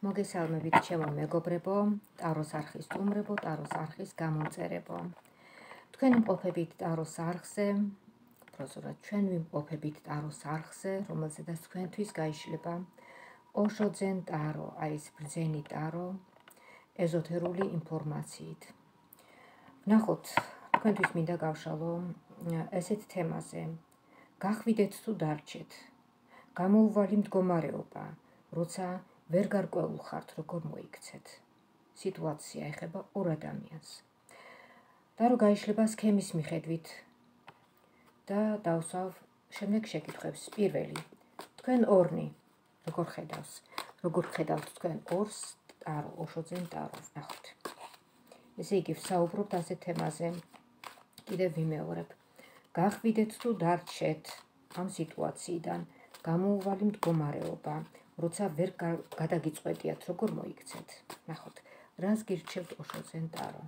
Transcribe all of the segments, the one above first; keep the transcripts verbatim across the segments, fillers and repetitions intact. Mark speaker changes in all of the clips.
Speaker 1: მოგესალმებით ჩემო მეგობრებო, ტაროს არხის სტუმრებო, ტაროს არხის გამომწერებო. თქვენ იმყოფებით ტაროს არხზე, პროზორად ჩვენ ვიმყოფებით ტაროს არხზე, რომელზედაც თქვენთვის გაიშლება ოშო ძენ ტარო, არის ბრძენი ტარო, ეზოთერული ინფორმაციით. ნახოთ, თქვენთვის მინდა გავშალო ესეთ თემაზე. გახვიდეთ თუ დარჩეთ. გამოუვალი მდგომარეობა, როცა ვერ გარკვეულ ხართ, როგორ მოიქცეთ. სიტუაცია ეხება ორ ადამიანს. და რო გაიშლება სქემის მიხედვით და დავსვავ შემდეგ შეკითხვებს. პირველი, თქვენ ორნი, როგორ ხედავს? როგორ ხედავთ თქვენ ორს ტარო, ოშო ძენ ტარო, ნახოთ. ესე იგი, ვსაუბრობთ ასეთ თემაზე, კიდევ ვიმეორებ. გახვიდეთ თუ დარჩეთ ამ სიტუაციიდან, გამოუვალი მდგომარეობა, როცა ვერ გადაგიწყვეტიათ, როგორ მოიქცეთ. ნახოთ, რას გირჩევთ ოშო ძენ ტარო?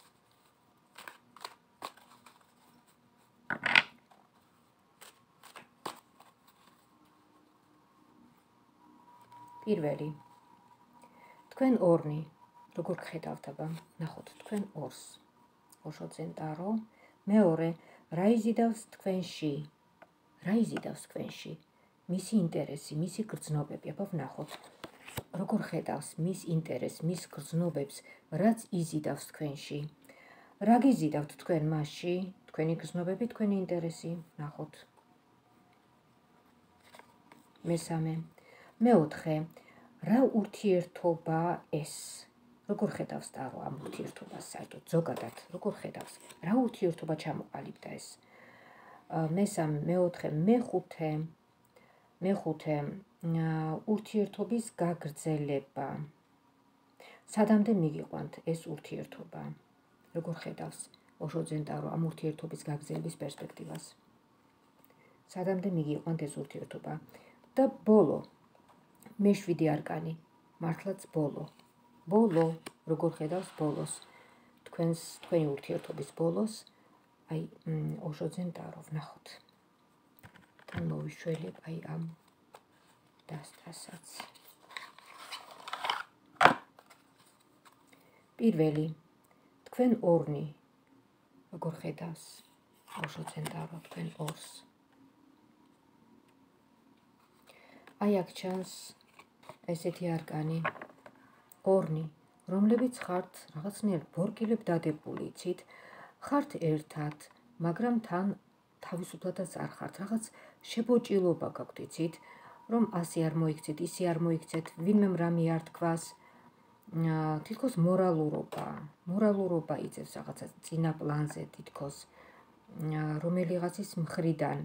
Speaker 1: პირველი, თქვენ ორნი, როგორ ხედავთ აბა? ნახოთ, თქვენ ორს. ოშო ძენ ტარო. მეორე, რა იზიდავს თქვენში? რა იზიდავს თქვენში? მისი ინტერესი, მისი გრძნობები, აბა ვნახოთ. როგორ ხედავს მის ინტერესს, მის გრძნობებს, რაც იზიდავს თქვენში? რა გიზიდავთ თქვენ მასში? თქვენი გრძნობები, თქვენი ინტერესი, ვნახოთ. მესამე, მეოთხე, რა ურთიერთობა ეს? როგორ ხედავს ტარო ამ ურთიერთობას საერთოდ, ზოგადად, როგორ ხედავს? რა ურთიერთობა ჩამოყალიბდა ეს? მესამე, მეოთხე, მეხუთე, მეხუთე, ურთიერთობის გაგრძელება. სადამდე მიგიყვანთ ეს ურთიერთობა? როგორ ხედავს ოშო ძენ ტარო ამ ურთიერთობის გაგრძელების პერსპექტივას? სადამდე მიგიყვანთ ეს ურთიერთობა? და ბოლო, მეშვიდე არკანი, მართლაც ბოლო. ბოლო, როგორ ხედავს ბოლოს? თქვენს, თქვენი ურთიერთობის ბოლოს, აი, ოშო ძენ ტარო, ვნახოთ. თან მოვიშველებ აი ამ დასტასაც. პირველი, თქვენ ორნი, როგორ ხედავს ოშო ძენ ტარო თქვენ ორს? აი აქ ჩანს ესეთი არკანი, ორნი, რომლებიც ხართ რაღაცნაირ ბორკილებ დადებული, იცით, ხართ ერთად, მაგრამ თან თავისუფლადაც არ ხართ, რაღაც შებოჭილობა გაქვთ, იცით, რომ ასე არ მოიქცეთ, ისე არ მოიქცეთ, ვინმემ რამე არ თქვას, თითქოს მორალურობა, მორალურობა იწევს რაღაცა წინა პლანზე თითქოს, რომელიღაცის მხრიდან.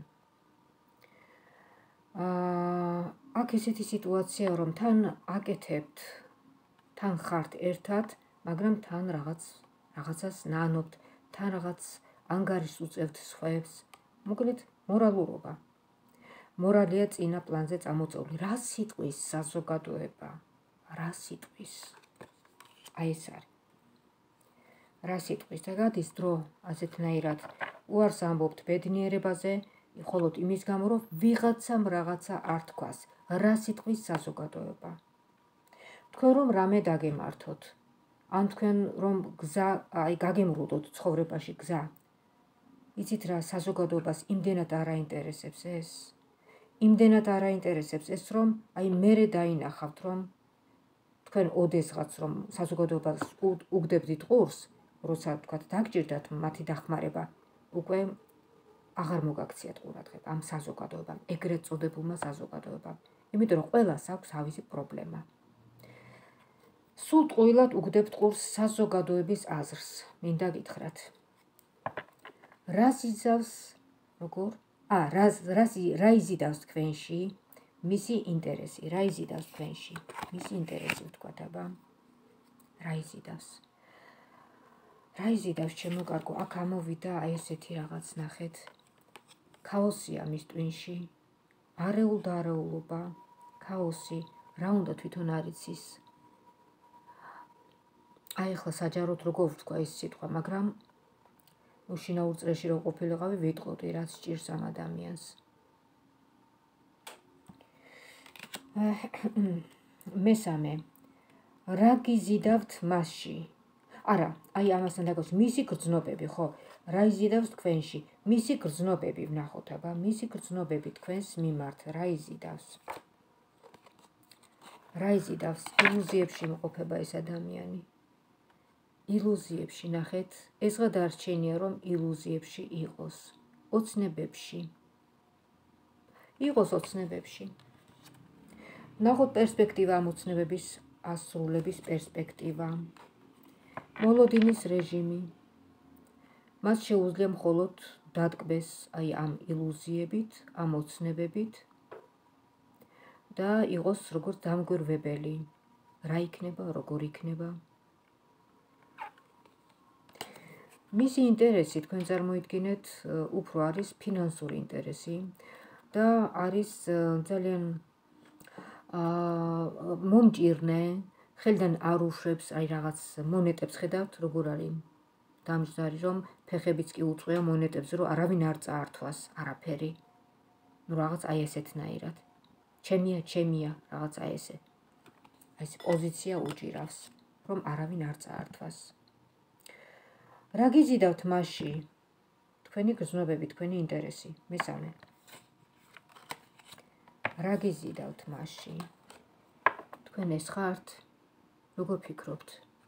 Speaker 1: აქ ესეთი სიტუაცია, რომ თან აკეთებთ, თან ხართ ერთად, მაგრამ თან რაღაც რაღაცას ნანობთ, თან რაღაც ანგარიშს უწევთ სხვებს. მოკლედ, მორალურობა. მორალია წინა პლანზე წამოწეული. რა სიტყვის საზოგადოება? რა სიტყვის? აი ეს არის. რა სიტყვის? და გადის დრო ასეთნაირად უარს ამბობთ ბედნიერებაზე, მხოლოდ იმის გამო, რომ ვიღაცამ რაღაცა არ თქვას. რა სიტყვის საზოგადოება? თქვენ რომ რამე დაგემართოთ, ან თქვენ რომ გზა, აი გაგემრუდოთ ცხოვრებაში გზა, იცით რა, საზოგადოებას იმდენად არ აინტერესებს ეს? იმდენად არ აინტერესებს ეს, რომ აი მერე დაინახავთ, რომ თქვენ ოდესღაც რომ საზოგადოებას უგდებდით ყურს, როცა თქვათ დაგჭირდათ მათი დახმარება, უკვე აღარ მოგაქციათ ყურადღება ამ საზოგადოებამ, ეგრეთ წოდებულმა საზოგადოებამ. იმიტომ რომ ყველას აქვს თავისი პრობლემა. სულ ტყუილად უგდებთ ყურს საზოგადოების აზრს, მინდა გითხრათ. რას იზავს, როგორ? ა, რა იზიდავს თქვენში? მისი ინტერესი, რა იზიდავს თქვენში? მისი ინტერესი ვთქვათ, აბა. რა იზიდავს? რა იზიდავს ჩემო კარგო? აქ ამოვიდა აი ესეთი რაღაც, ნახეთ. ქაოსია მის ტვინში, არეულ და არეულობა, ქაოსი, რა უნდა თვითონ არ იცის. აი ახლა საჯაროდ როგორ ვთქვა ეს სიტყვა, მაგრამ უშინაურ წრეში რო ყოფილიყავი, ვიტყოდი, რაც სჭირს ამ ადამიანს. მესამე, რა გიზიდავთ მასში? არა, აი ამასთან დაკავშირებით მისი გრძნობები, ხო? რა იზიდავს თქვენში? მისი გრძნობები ვნახოთ, აბა, მისი გრძნობები თქვენს მიმართ რა იზიდავს? რა იზიდავს? ილუზიებში იმყოფება ეს ადამიანი. ილუზიებში, ნახეთ, ეს დღე დარჩენია, რომ ილუზიებში იყოს, ოცნებებში. იყოს ოცნებებში. ნახოთ პერსპექტივა ამ ოცნებების ასრულების პერსპექტივა. მოლოდინის რეჟიმი. მას შეუძლია მხოლოდ დატკბეს აი ამ ილუზიებით, ამ ოცნებებით და იყოს როგორც დამკვირვებელი. რა იქნება, როგორ იქნება? მისი ინტერესი, თქვენ წარმოიდგინეთ, უფრო არის ფინანსური ინტერესი და არის ძალიან მომჭირნე, ხელიდან არ უშვებს, აი რაღაც მონეტებს ხედავთ, როგორ არის დამჯდარი, რომ ფეხებიც კი უწყვია მონეტებზე, რომ არავინ არ წაართვას, არაფერი. ნუ რაღაც აი ესეთნაირად. ჩემია, ჩემია, რაღაც აი ესე. აი ეს პოზიცია უჭირავს, რომ არავინ არ წაართვას. რა გიზიდავთ მასში? თქვენი გრძნობები, თქვენი ინტერესი. მესამე. რა გიზიდავთ მასში? თქვენ ეს ხართ? როგორ ფიქრობთ?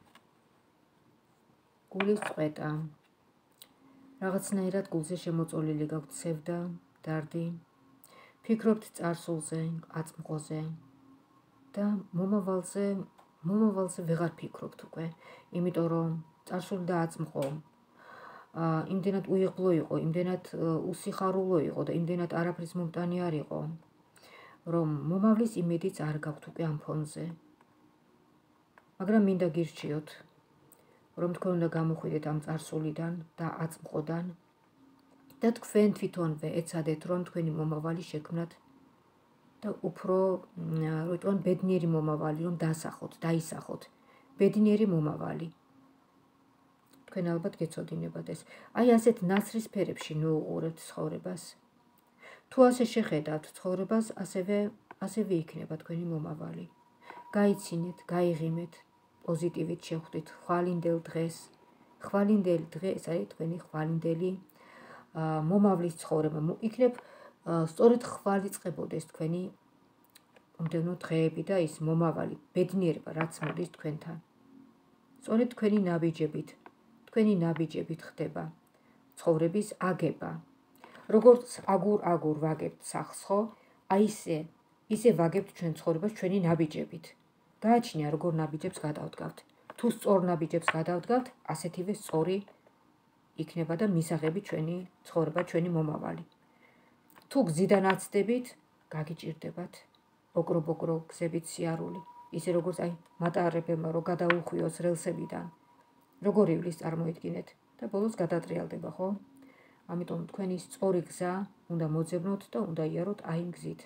Speaker 1: გულის წყვეტა. რაღაცნაირად გულზე შემოწოლილი გაქვთ ცევდა, დარდი. ფიქრობთ წარსულზე, აწმყოზე და მომავალზე, მომავალზე ვეღარ ფიქრობთ უკვე, იმიტომ რომ წარსული და აწმყო იმდენად უიღბლო იყო, იმდენად უსიხარულო იყო და იმდენად არაფრის მომტანი არ იყო, რომ მომავლის იმედიც არ გაქვთ უკვე ამ ფონზე. მაგრამ მინდა გირჩიოთ, რომ თქვენ უნდა გამოხვიდეთ ამ წარსულიდან და აწმყოდან და თქვენ თვითონვე ეცადეთ, რომ თქვენი მომავალი შექმნათ და უფრო, რომ ბედნიერი მომავალი, რომ დასახოთ, დაისახოთ, ბედნიერი მომავალი. თქვენ ალბათ გეცოდინებათ ეს. აი ასეთ ნაცრისფერებში ნუუყურებთ ცხოვრებას. თუ ასე შეხედავთ ცხოვრებას, ასევე ასევე იქნება თქვენი მომავალი. გაიცინეთ, გაიღიმეთ, პოზიტივით შეხვდით ხვალინდელ დღეს. ხვალინდელი დღე, ეს არის თქვენი ხვალინდელი მომავლის ცხოვრება. იქნებ სწორედ ხვალი წყებოდეს თქვენი მომდევნო დღეები და ის მომავალი ბედნიერება, რაც მოდის თქვენთან. სწორედ თქვენი ნაბიჯებით, თქვენი ნაბიჯებით ხდება ცხოვრების აგება. როგორც აგურ-აგურ ვაგებთ სახლს, ხო? აი ისე, ისე ვაგებთ ჩვენ ცხოვრებას ჩვენი ნაბიჯებით. გააჩნია როგორ ნაბიჯებს გადავდგავთ. თუ სწორ ნაბიჯებს გადავდგავთ, ასეთივე სწორი იქნება და მისაღები ჩვენი ცხოვრება, ჩვენი მომავალი. თუ გზიდან აცდებით, გაგიჭირდებათ ოკრო-ბოკრო გზებით სიარული, ისე როგორც აი მატარებელმა რო გადაუხვიოს რელსებიდან. როგორ ივლის წარმოიდგინეთ და ბოლოს გადატრიალდება, ხო? ამიტომ თქვენი სწორი გზა უნდა მოძებნოთ და უნდა იაროთ აი იმ გზით.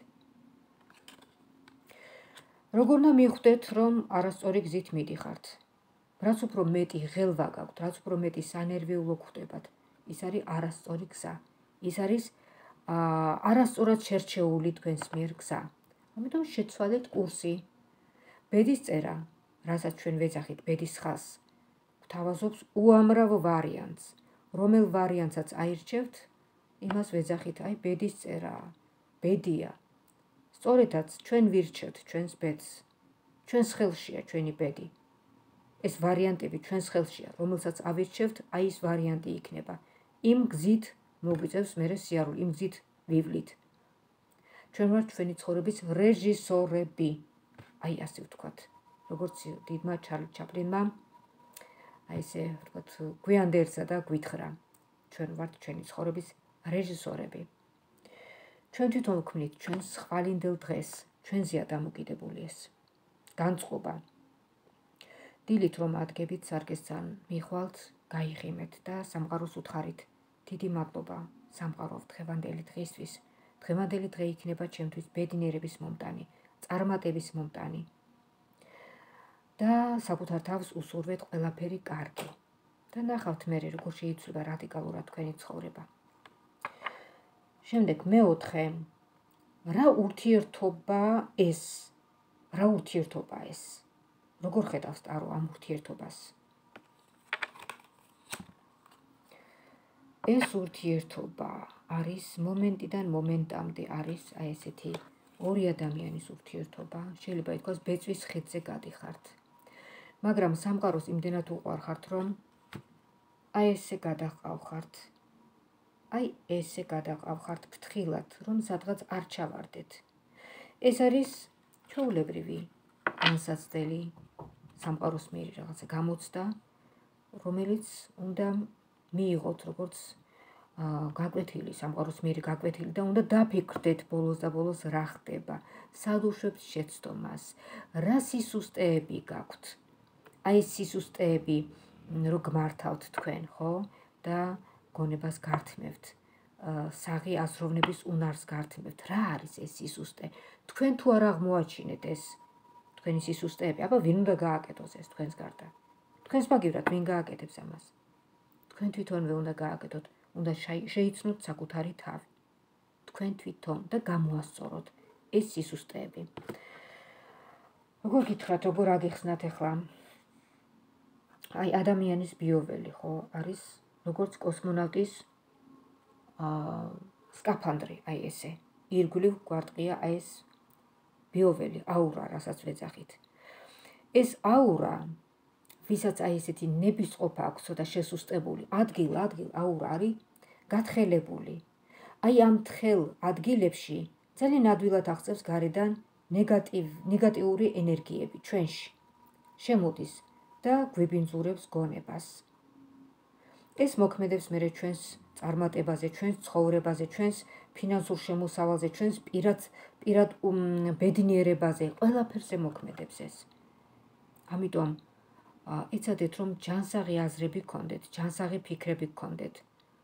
Speaker 1: როგორ უნდა მიხვდეთ, რომ არასწორი გზით მიდიხართ? რაც უფრო მეტი ღელვა გაქვთ, რაც უფრო მეტი სანერვიულო ხდებათ, ის არის არასწორი გზა. ის არის არასწორად შერჩეული თქვენს მიერ გზა. ამიტომ შეცვალეთ კურსი. ბედის წერა, რასაც ჩვენ ვეძახით ბედის ხაზს, გვთავაზობს უამრავ ვარიანტს. რომელ ვარიანტსაც აირჩევთ, იმას ვეძახით, აი ბედის წერაა, ბედია. სწორედაც ჩვენ ვირჩევთ ჩვენს ბედს. ჩვენს ხელშია ჩვენი ბედი. ეს ვარიანტები ჩვენს ხელშია, რომელსაც ავირჩევთ, აი ის ვარიანტი იქნება. იმ გზით მოგვიწევს მერე სიარული, იმ გზით ვივლით. ჩვენ ვართ ჩვენი ცხოვრების რეჟისორები. აი ასე ვთქვათ, როგორც დიდმა ჩარლი ჩაპლინმა აი ესე ვთქვათ, გვიანდერძა და გვითხრა. ჩვენ ვართ ჩვენი ცხოვრების რეჟისორები. ჩვენ თვითონ ვქმნით ჩვენს ხვალინდელ დღეს, ჩვენზეა დამოკიდებული ეს განწყობა. დილით რომ ადგებით სარკესთან მიხვალთ, გაიღიმეთ და სამყაროს უთხარით. დიდი მადლობა სამყარო დღევანდელი დღისთვის. დღევანდელი დღე იქნება ჩემთვის ბედნიერების მომტანი, წარმატების მომტანი. და საკუთარ თავს უსურვეთ ყველაფერი კარგი. და ნახავთ მერე როგორ შეიცვლება რადიკალურად თქვენი ცხოვრება. შემდეგ მეოთხე, რა ურთიერთობა ეს? რა ურთიერთობა ეს? როგორ ხედავს ტარო ამ ურთიერთობას? ეს ურთიერთობა არის მომენტიდან მომენტამდე არის აი ესეთი ორი ადამიანის ურთიერთობა. შეიძლება ითქვას ბეწვის ხიდზე გადიხართ. მაგრამ სამყაროს იმდენად უყვარხართ, რომ აი ესე გადაყავხართ. აი ესე გადაყავხართ ფრთხილად, რომ სადღაც არ ჩავარდეთ. ეს არის ჩვეულებრივი განსაცდელი სამყაროს მიერ რაღაცა გამოცდა, რომელიც უნდა მიიღოთ როგორც გაკვეთილი, სამყაროს მიერ გაკვეთილი და უნდა დაფიქრდეთ ბოლოს და ბოლოს რა ხდება, სად უშვებთ შეცდომას, რა სისუსტეები გაქვთ. აი ეს სისუსტეები რო გმართავთ თქვენ, ხო? და გონებას გართმევთ, საღი აზროვნების უნარს გართმევთ. რა არის ეს სისუსტე? თქვენ თუ არ აღმოაჩინეთ ეს თქვენი სისუსტეები, აბა ვინ უნდა გააკეთოს ეს თქვენს გარდა? თქვენს მაგივრად ვინ გააკეთებს ამას? თქვენ თვითონვე უნდა გააკეთოთ, უნდა შეიცნოთ საკუთარი თავი. თქვენ თვითონ და გამოასწოროთ ეს სისუსტეები. როგორ გითხრათ, როგორ აგიხსნათ ახლა? აი ადამიანის ბიოველი, ხო, არის როგორც კოსმონავტის აა სკაფანდრი, აი ესე. ირგვლივ გვარტყია აი ეს ბიოველი, აურა, რასაც ვეძახით. ეს აურა, ვისაც აი ესეთი ნებისყოფა აქვს და შესუსტებული, ადგილ, ადგილ აურა არის გათხელებული. აი ამ თხელ ადგილებში ძალიან ადვილად აღწევს გარედან ნეგატივ, ნეგატიური ენერგიები ჩვენში. შემოდის და გვიბინძურებს გონებას. ეს მოქმედებს მერე ჩვენს წარმატებაზე, ჩვენს ცხოვრებაზე, ჩვენს ფინანსურ შემოსავალზე, ჩვენს პირად პირად ბედნიერებაზე, ყველაფერზე მოქმედებს ეს. ამიტომ ეცადეთ, რომ ჯანსაღი აზრები გქონდეთ, ჯანსაღი ფიქრები გქონდეთ.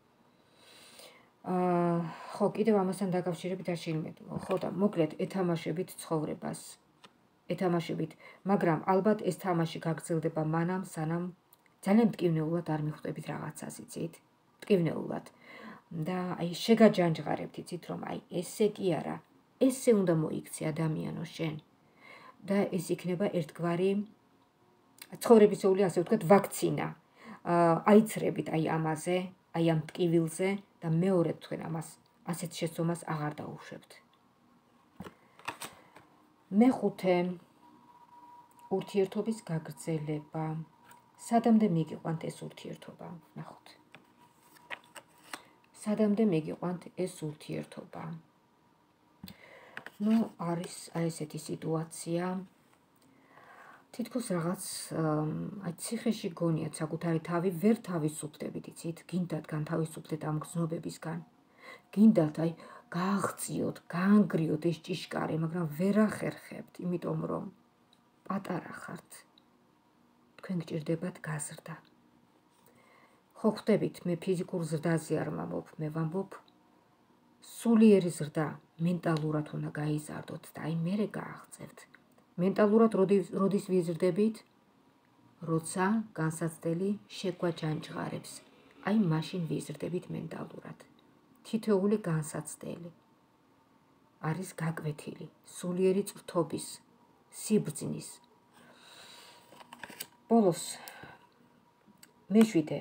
Speaker 1: აა ხო, კიდევ ამასთან დაკავშირებით არ შეიმედო. ხო და მოკლედ ეთამაშებით ცხოვრებას. ეთამაშებით, მაგრამ ალბათ ეს თამაში გაგრძელდება მანამ, სანამ ძალიან მტკივნეულად არ მიხვდებით რაღაცას, იცით? მტკივნეულად. და აი შეგაჯანჯღარებთ, იცით, რომ აი ესე კი არა, ესე უნდა მოიქცე ადამიანო შენ. და ეს იქნება ერთგვარი ცხოვრებისეული, ასე ვთქვათ, ვაქცინა. აიცრებით აი ამაზე, აი ამ მტკივილზე და მეორედ თქვენ ამას ასეთ შეცდომას აღარ დაუშვებთ. მეხუთე ურთიერთობის გაგრძელება. სადამდე მიგიყვანთ ეს ურთიერთობა? ნახოთ. სადამდე მიგიყვანთ ეს ურთიერთობა? ნუ არის აი ესეთი სიტუაცია. თითქოს რაღაც აი ციხეში გონიათ საკუთარი თავი, ვერ თავისუფლდებით, იცით? გინდათ განთავისუფლდეთ ამ გზნობებისგან. გინდათ აი გააღწიოთ, გაანგრიოთ ეს ჭიშკარი, მაგრამ ვერ ახერხებთ, იმიტომ რომ პატარა ხართ. თქვენ გჭირდებათ გაზრდა. ხო ხვდებით, მე ფიზიკურ ზრდაზე არ ვამბობ, მე ვამბობ სულიერი ზრდა, მენტალურად უნდა გაიზარდოთ და აი მერე გააღწევთ. მენტალურად როდის ვიზრდებით? როცა განსაცდელი შეგვაჯანჯღარებს. აი მაშინ ვიზრდებით მენტალურად. თითოეული განსაცდელი არის გაკვეთილი, სულიერი წრთობის, სიბრძნის. ბოლოს მეშვიდე.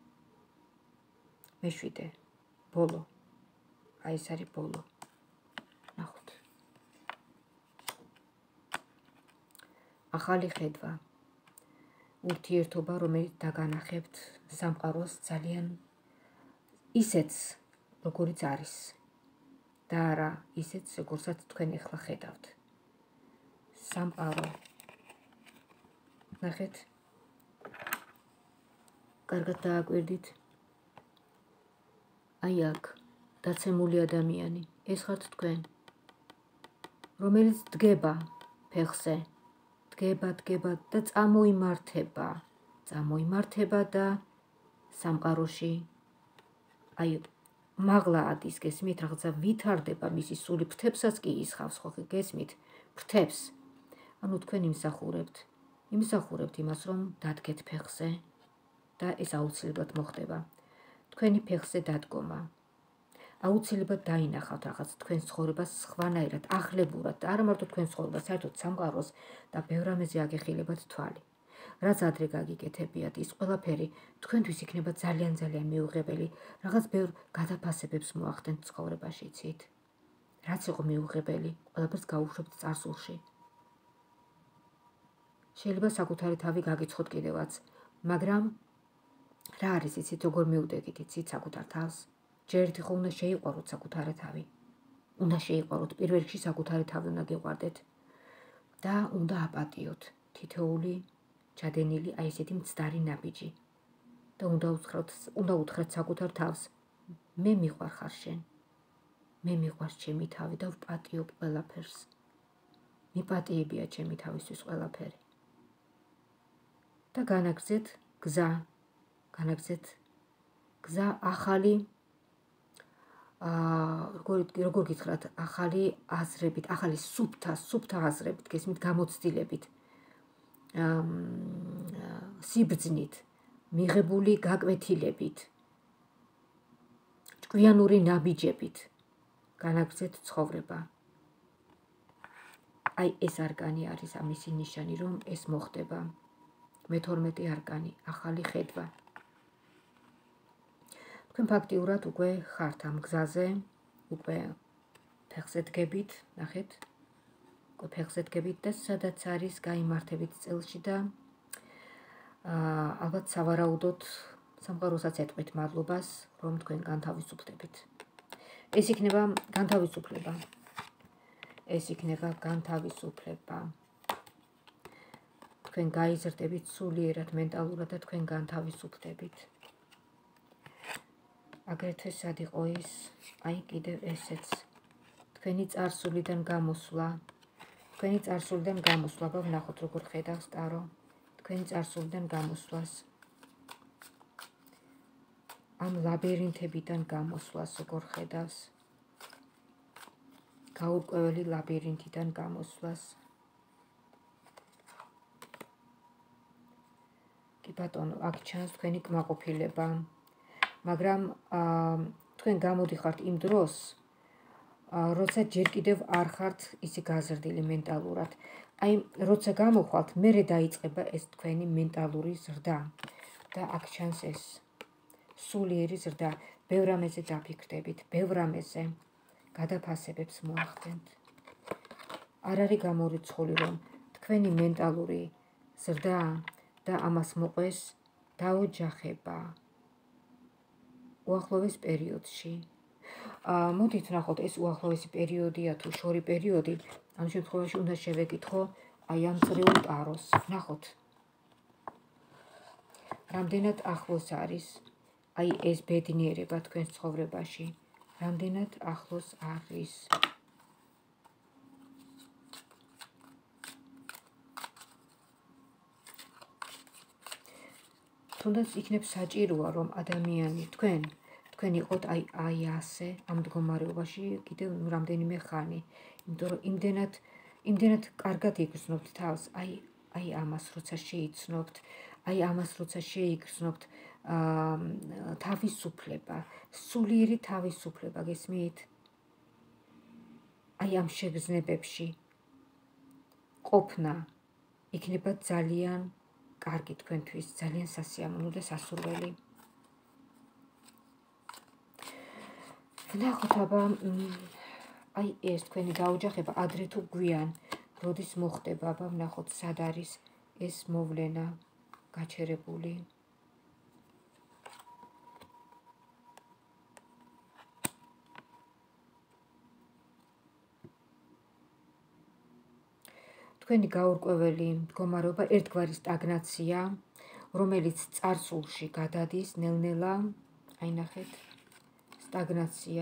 Speaker 1: მეშვიდე. ბოლო. აი ეს არის ბოლო. ნახოთ. ახალი ხედვა. ურთიერთობა, რომელიც დაგანახებთ სამყაროს ძალიან ისეც, როგორიც არის. და არა ისეც, როგორცაც თქვენ ახლა ხედავთ. სამყარო. ნახეთ. კარგად დააკვირდით. აი აქ დაცემული ადამიანი, ეს ხართ თქვენ, რომელიც დგება ფეხზე, დგება, დგება და წამოიმართება, წამოიმართება და სამყაროში, აი მაღლა ადის, გესმით, რაღაცა ვითარდება მისი სული, ფრთებსაც კი ისხავს, ხო გესმით, ფრთებს. ანუ თქვენ იმსახურებთ, იმსახურებთ იმას, რომ დადგეთ ფეხზე და ეს აუცილებლად მოხდება. თქვენი ფეხზე დადგომა. აუცილებლად დაინახავთ რაღაც თქვენს ცხოვრებას სხვანაირად, ახლებურად, არა მარტო თქვენს ცხოვრებას, საერთოდ სამყაროს და ბევრ რამეზე აგეხილებათ თვალი. რაც ადრე გაგიკეთებიათ, ის ყველაფერი თქვენთვის იქნება ძალიან ძალიან მიუღებელი, რაღაც ბევრ გადაფასებებს მოახდენთ ცხოვრებაში, იცით? რაც იყო მიუღებელი, ყველაფერს გაუშვებთ წარსულში. შეიძლება საკუთარი თავი გაგიცხოთ კიდევაც, მაგრამ რა არის იცით, როგორ მიუდეგით, იცით საკუთარ თავს? ჯერ ერთი ხო უნდა შეიყვაროთ საკუთარი თავი. უნდა შეიყვაროთ, პირველ რიგში საკუთარი თავი უნდა გიყვარდეთ და უნდა აპატიოთ თითოეული ჩადენილი აი ესეთი მცდარი ნაბიჯი. და უნდა უთხრათ, უნდა უთხრათ საკუთარ თავს, მე მიყვარხარ შენ. მე მიყვარს ჩემი თავი და ვპატიობ ყველაფერს. მიპატიებია ჩემი თავისთვის ყველაფერი. და განაგრძეთ გზა, განაგრძეთ გზა ახალი აა როგორ გითხრათ, ახალი აზრებით, ახალი სუფთა, სუფთა აზრებით, გესმით, გამოცდილებით, სიბრძნით, მიღებული გაკვეთილებით, ჭკვიანური ნაბიჯებით, განაგრძეთ ცხოვრება. აი ეს არკანი არის ამისი ნიშანი, რომ ეს მოხდება. მეთორმეტე არკანი, ახალი ხედვა. თქვენ ფაქტიურად უკვე ხართ ამ გზაზე, უკვე ფეხზე დგებით, ნახეთ, უკვე ფეხზე დგებით და სადაც არის გაიმართებით წელში და ალბათ სავარაუდოდ სამყაროსაც ეტყვით მადლობას, რომ თქვენ განთავისუფლდებით. ეს იქნება განთავისუფლება. ეს იქნება განთავისუფლება. თქვენ გაიზრდებით სულიერად, მენტალურად და თქვენ განთავისუფლდებით. აგრეთვე სად იყო ის, აი კიდევ ესეც, თქვენი წარსულიდან გამოსვლა, თქვენი წარსულიდან გამოსვლა, ვნახოთ როგორ ხედავს ტარო, თქვენი წარსულიდან გამოსვლას, ამ ლაბირინთებიდან გამოსვლას როგორ ხედავს, გაურკვეველი ლაბირინთიდან გამოსვლას. კი ბატონო, აქ ჩანს თქვენი კმაყოფილება. მაგრამ თქვენ გამოდიხართ იმ დროს, როცა ჯერ კიდევ არ ხართ ისე გაზრდილი მენტალურად. აი, როცა გამოხვალთ, მერე დაიწყება ეს თქვენი მენტალური ზრდა. და აქ ჩანს ეს სულიერი ზრდა. ბევრ რამეზე დაფიქრდებით, ბევრ რამეზე გადაფასებებს მოახდენთ. არ არის გამორიცხული, რომ თქვენი მენტალური ზრდა და ამას მოყვეს დაოჯახება. უახლოეს პერიოდში. მოდით ვნახოთ, ეს უახლოესი პერიოდია თუ შორი პერიოდი, ამ შემთხვევაში უნდა შევეკითხო აი ამ წრიულ ტაროს. ვნახოთ. რამდენად ახლოს არის აი ეს ბედნიერება თქვენს ცხოვრებაში. რამდენად ახლოს არის. თუნდაც იქნებ საჭიროა, რომ ადამიანი თქვენ თქვენ იყოთ აი აი ასე ამ მდგომარეობაში კიდევ რამდენიმე ხანი, იმიტომ რომ იმდენად იმდენად კარგად იგრძნობთ თავს, აი აი ამას როცა შეიცნობთ, აი ამას როცა შეიგრძნობთ თავისუფლება, სულიერი თავისუფლება, გესმით? აი ამ შეგრძნებებში ყოფნა იქნება ძალიან კარგი თქვენთვის, ძალიან სასიამოვნო და სასურველი. ვნახოთ აბა, აი ეს თქვენი დაოჯახება ადრე თუ გვიან, როდის მოხდება, აბა ვნახოთ სად არის ეს მოვლენა გაჩერებული. თქვენი გაურკვეველი მდგომარეობა, ერთგვარი სტაგნაცია, რომელიც წარსულში გადადის ნელ-ნელა, აი ნახეთ, სტაგნაცია,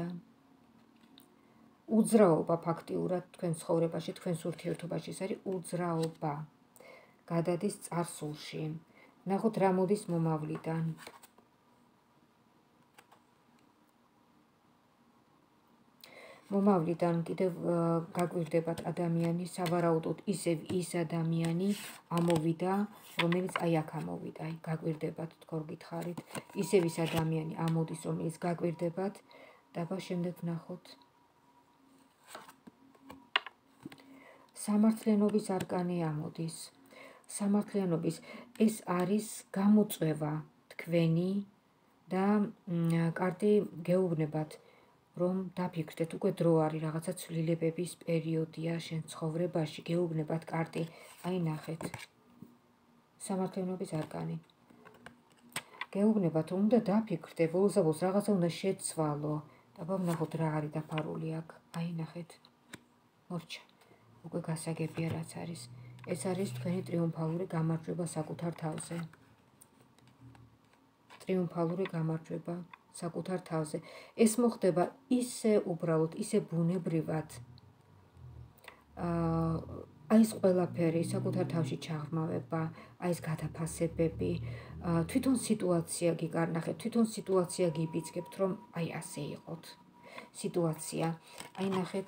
Speaker 1: უძრაობა ფაქტიურად თქვენ ცხოვრებაში, თქვენს ურთიერთობაში, ეს არის უძრაობა, გადადის წარსულში. ნახოთ რა მოდის მომავლიდან. მომავლიდან კიდევ გაგვირდებათ ადამიანი, სავარაუდოდ ისევ ის ადამიანი ამოვიდა, რომელიც აი აქ ამოვიდა, აი გაგვირდებათ, თქო გითხარით, ისევ ის ადამიანი ამოდის, რომელიც გაგვირდებათ დაბა შემდეგ ვნახოთ. სამართლიანობის არკანი ამოდის. სამართლიანობის ეს არის გამოწვევა თქვენი და კარტი გეუბნებათ, რომ დაფიქრდეთ, უკვე დრო არის, რაღაცა ცვლილებების პერიოდია შენ ცხოვრებაში, გეუბნებათ კარტი, აი ნახეთ. სამართლიანობის არკანი. გეუბნებათ, უნდა დაფიქრდე, ბოლოს რაღაცა უნდა შეცვალო. დაბა ვნახოთ რა არის დაფარული აქ. აი ნახეთ. მორჩა. უკვე გასაგებია რაც არის. ეს არის თქვენი ტრიუმფალური გამარჯვება საკუთარ თავზე. ტრიუმფალური გამარჯვება საკუთარ თავზე. ეს მოხდება ისე უბრალოდ, ისე ბუნებრივად. აა აი ეს ყველაფერი საკუთარ თავში ჩაღრმავება, აი ეს გადაფასებები, თვითონ სიტუაცია გიკარნახეთ, თვითონ სიტუაცია გიბიძგებთ, რომ აი ასე იყოთ. სიტუაცია. აი ნახეთ.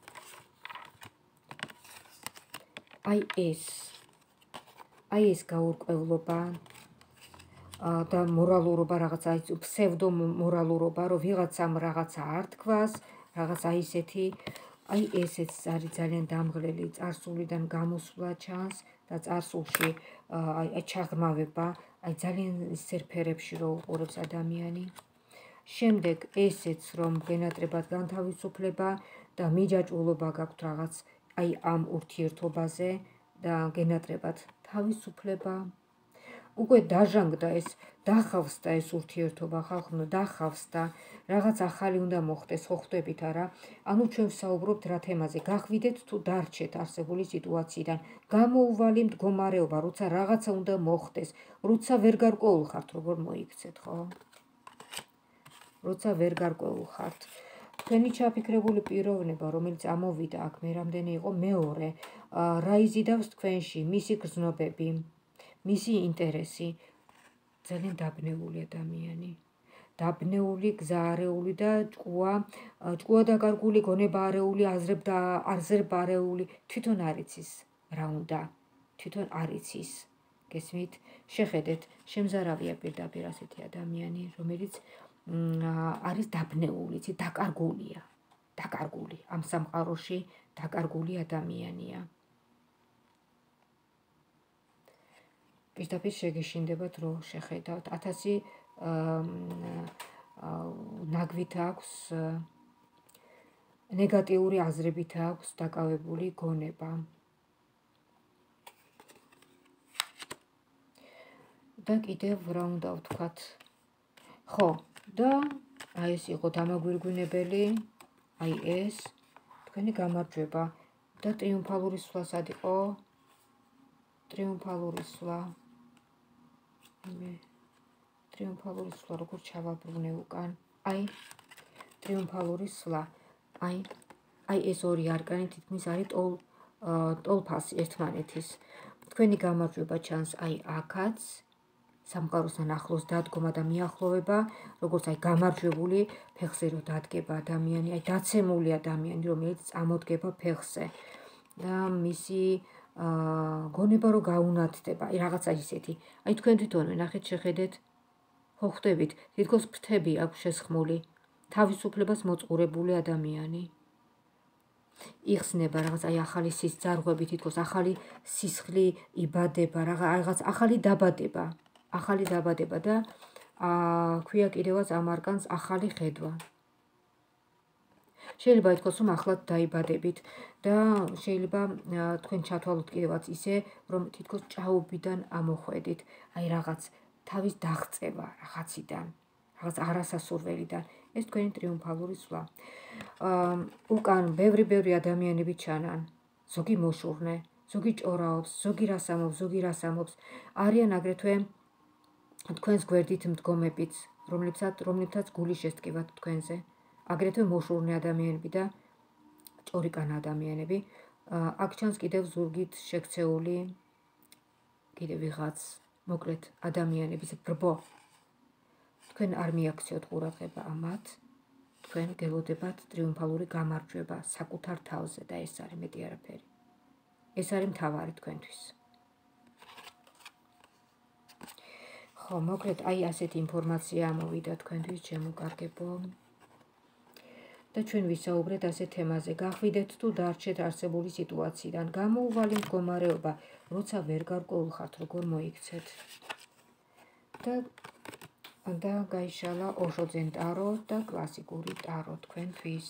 Speaker 1: აი ეს. აი ეს გაურკვევლობა და მორალურობა, რაღაცა ფსევდო მორალურობა, რომ ვიღაცამ რაღაცა არ თქვას, რაღაცა ისეთი, აი ესეც არის ძალიან დამღლელი წარსულიდან გამოსვლა ჩანს და წარსულში აი ჩაღრმავება, აი ძალიან სერფერებში რო უყურებს ადამიანი. შემდეგ ესეც რომ გენატრებად განთავისუფლება და მიჯაჭვულობა გაქვთ რაღაც აი ამ ურთიერთობაზე და გენატრებად თავისუფლება. უკვე დაჟანგდა ეს, დახავსდა ეს ურთიერთობა, ხალხო დახავსდა, რაღაც ახალი უნდა მოხდეს, ხო ხვდებით არა? ანუ ჩვენ ვსაუბრობთ რა თემაზე, გახვიდეთ თუ დარჩეთ არსებული სიტუაციიდან, გამოუვალი მდგომარეობა, როცა რაღაცა უნდა მოხდეს, როცა ვერ გარკვეულ ხართ, როგორ მოიქცეთ, ხო? როცა ვერ გარკვეულ ხართ. თქვენი ჩაფიქრებული პიროვნება, რომელიც ამოვიდა აქ, მე რამდენი იყო მეორე, რა იზიდავს თქვენში, მისი გრძნობები, მისი ინტერესი, ძალიან დაბნეული ადამიანი. დაბნეული, გზაარეული და ჭკუა, ჭკუა დაკარგული, გონება არეული, აზრება არეული, თვითონ არ იცის რა უნდა, თვითონ არ იცის. გესმით? შეხედეთ, შემზარავია პირდაპირ ასეთი ადამიანი, რომელიც არის დაბნეული, დაკარგულია, დაკარგული, ამ სამყაროში დაკარგული ადამიანია. პირდაპირ შეგეშინდებათ, რომ შეხედავთ, ათასი ნაგვით აქვს, ნეგატიური აზრებით აქვს დაკავებული გონება. და კიდევ რა უნდა ვთქვათ? ხო, და აი ეს იყო დამაგვირგვინებელი, აი ეს თქვენი გამარჯვება და ტრიუმფალური სვლა სად იყო? ტრიუმფალური სვლა. მე ტრიუმფალური სვლა როგორ ჩავაბრუნე უკან? აი ტრიუმფალური სვლა. აი აი ეს ორი არკანი თითქმის არის ტოლ ტოლფასი ერთმანეთის. თქვენი გამარჯვება ჩანს აი აქაც. სამყაროსთან ახლოს დადგომა და მიახლოვება, როგორც აი გამარჯვებული ფეხზე რო დადგება ადამიანი, აი დაცემული ადამიანი, რომელიც წამოდგება ფეხზე. და მისი გონება რო გაუნათდება, აი რაღაცა ისეთი. აი თქვენ თვითონვე ნახეთ, შეხედეთ, ხო ხვდებით, თითქოს ფრთები აქვს შესხმული, თავისუფლებას მოწყურებული ადამიანი. იხსნება რაღაც აი ახალი სისძარღვები, თითქოს ახალი სისხლი იბადება, რაღაც ახალი დაბადება. ახალი დაბადება და ქვია კიდევაც ამ არკანს ახალი ხედვა. შეიძლება ითქვას, რომ ახლად დაიბადებით და შეიძლება თქვენ ჩათვალოთ კიდევაც ისე, რომ თითქოს ჭაობიდან ამოხვედით, აი რაღაც თავის დაღწევა რაღაციდან, რაღაც არასასურველიდან. ეს თქვენი ტრიუმფალური სვლა. უკან ბევრი-ბევრი ადამიანები ჩანან, ზოგი მოშურნე, ზოგი ჭორაობს, ზოგი რას ამობს, ზოგი რას ამობს. არიან აგრეთვე თქვენს გვერდით მდგომებიც, რომლებსაც გული შესტკივათ თქვენზე. აგრეთვე მოშურნე ადამიანები და ჭორიკან ადამიანები. აქ ჩანს კიდევ ზურგით შექცეული კიდევ ვიღაც, მოკლედ ადამიანების ბრბო. თქვენ არ მიაქციოთ ყურადღება ამათ. თქვენ გელოდებათ ტრიუმფალური გამარჯვება საკუთარ თავზე და ეს არის მეტი არაფერი. ეს არის მთავარი თქვენთვის. ხო, მოკლედ აი ასეთი ინფორმაცია ამოვიდა თქვენთვის, ჩემო კარგებო. და ჩვენ ვისაუბრეთ ასე თემაზე. გახვიდეთ თუ დარჩეთ არსებული სიტუაციიდან. გამოუვალი მდგომარეობა, როცა ვერ გარკვეულხართ როგორ მოიქცეთ. და და გაიშალა ოშოძენ ტარო და კლასიკური ტარო თქვენთვის.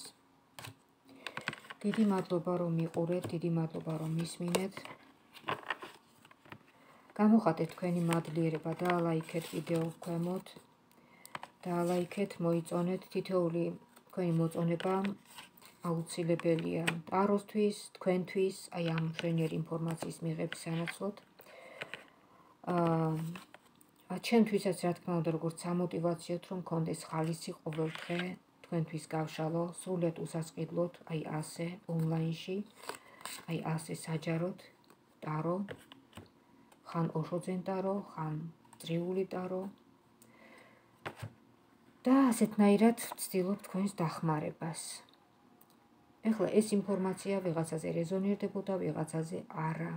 Speaker 1: დიდი მადლობა რომ მიყურეთ, დიდი მადლობა რომ მისმინეთ. გამოხატეთ თქვენი მადლიერება, დაალაიქეთ ვიდეო ქვემოთ. დაალაიქეთ, მოიწონეთ, თითოეული თქვენი მოწონება აუცილებელია ტაროსთვის, თქვენთვის, აი ამ მშვენიერი ინფორმაციის მიღების სანაცვლოდ. აა ჩემთვისაც რა თქმა უნდა, როგორც სამოტივაციოდ რომ მქონდეს ხალისი ყოველ დღე თქვენთვის გავშალო, სრულად უსასყიდლოდ, აი ასე ონლაინში, აი ასე საჯაროდ ტარო, ხან ოშოძენ ტარო, ხან წრიული ტარო. და ასეთნაირად ვცდილობ თქვენს დახმარებას. ეხლა ეს ინფორმაცია ვიღაცაზე რეზონირდებოდა, ვიღაცაზე არა.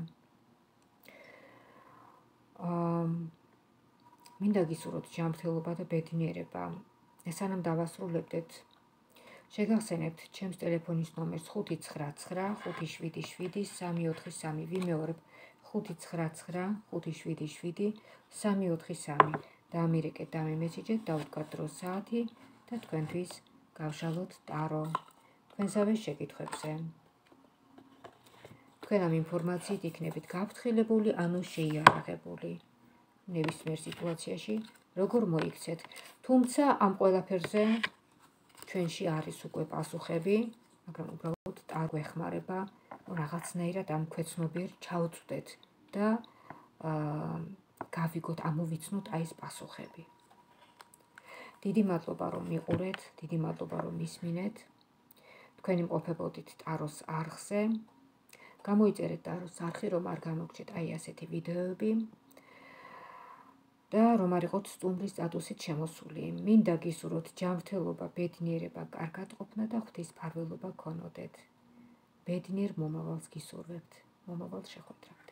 Speaker 1: აა მინდა გისურვოთ ჯანმრთელობა და ბედნიერება. სანამ დავასრულებდეთ, შეგახსენებთ ჩემს ტელეფონის ნომერს ხუთი ცხრა ცხრა ხუთი შვიდი შვიდი სამი ოთხი სამი. ვიმეორებ ხუთი ცხრა ცხრა ხუთი შვიდი შვიდი სამი ოთხი სამი. დაამირეკეთ, დამემესიჯეთ, დავუდგათ დრო საათი და თქვენთვის გავშალოთ ტარო. თქვენსავე შეკითხვებზე. თქვენ ამ ინფორმაციით იქნებით გაფრთხილებული, ანუ შეიარაღებული. ნებისმიერ სიტუაციაში როგორ მოიქცეთ. თუმცა ამ ყველაფერზე ჩვენში არის უკვე პასუხები, მაგრამ უბრალოდ ტარო გვეხმარება, რაღაცნაირად ამ ქვეცნობიერ ჩავწვდეთ და აა გავიგოთ, ამოვიცნოთ აი ეს პასუხები. დიდი მადლობა რომ მიყურეთ, დიდი მადლობა რომ მისმინეთ. თქვენი მყოფებოდით ტაროს არხზე. გამოიწერეთ ტაროს არხი, რომ არ გამოგჩეთ აი ასეთი ვიდეოები და რომ არ იყოთ სტუმრის სტატუსით შემოსული. მინდა გისურვოთ ჯანმრთელობა, ბედნიერება, კარგატყოფნა და ღვთისმფარველობა გქონოდეთ. ბედნიერ მომავალს გისურვებთ. მომავალ შეხვედრას.